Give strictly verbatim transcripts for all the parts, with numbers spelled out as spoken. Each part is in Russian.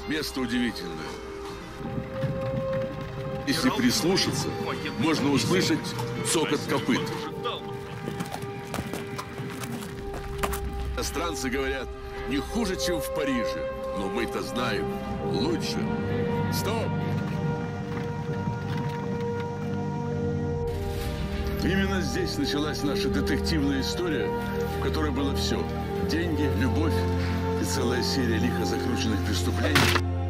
Место удивительное. Если прислушаться, можно услышать цокот копыт. Иностранцы говорят, не хуже, чем в Париже. Но мы-то знаем, лучше. Стоп! Именно здесь началась наша детективная история, в которой было все. Деньги, любовь и целая серия лихо закрученных преступлений.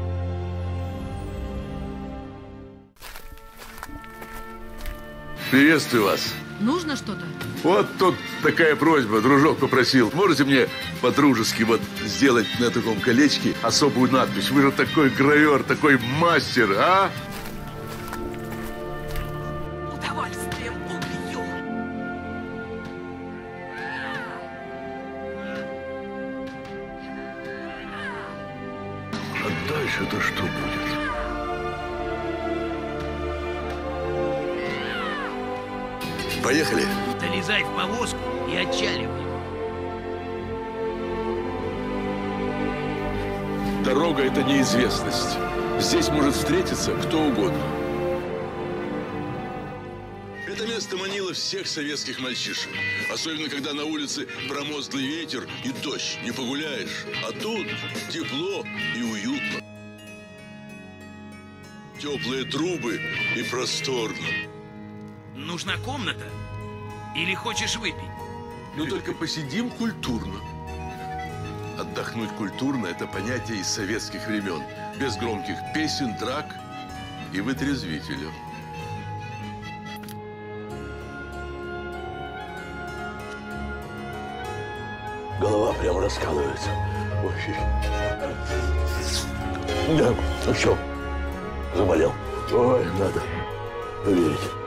Приветствую вас. Нужно что-то? Вот тут такая просьба, дружок попросил. Можете мне по-дружески вот сделать на таком колечке особую надпись? Вы же такой гравер, такой мастер, а? Удовольствием убью. А дальше-то что будет? Поехали. Залезай в повозку и отчаливай. Дорога – это неизвестность. Здесь может встретиться кто угодно. Это место манило всех советских мальчишек. Особенно, когда на улице промозглый ветер и дождь. Не погуляешь. А тут тепло и уютно. Теплые трубы и просторно. Нужна комната? Или хочешь выпить? Но только посидим культурно. Отдохнуть культурно – это понятие из советских времен. Без громких песен, драк и вытрезвителя. Голова прямо раскалывается. Ой. Да, ну что, заболел? Ой, надо проверить.